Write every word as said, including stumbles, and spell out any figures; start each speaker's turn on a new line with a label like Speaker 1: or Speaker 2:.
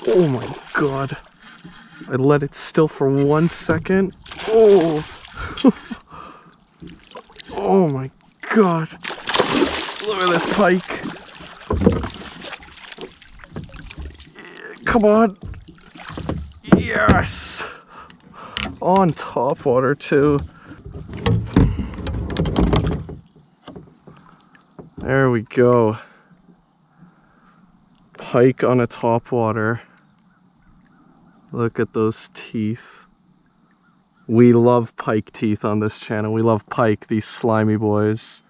Speaker 1: Oh my god. I let it still for one second. Oh. Oh my god. Look at this pike. Come on. Yes. On top water too. There we go. Pike on a top water. Look at those teeth. We love pike teeth on this channel. We love pike, these slimy boys.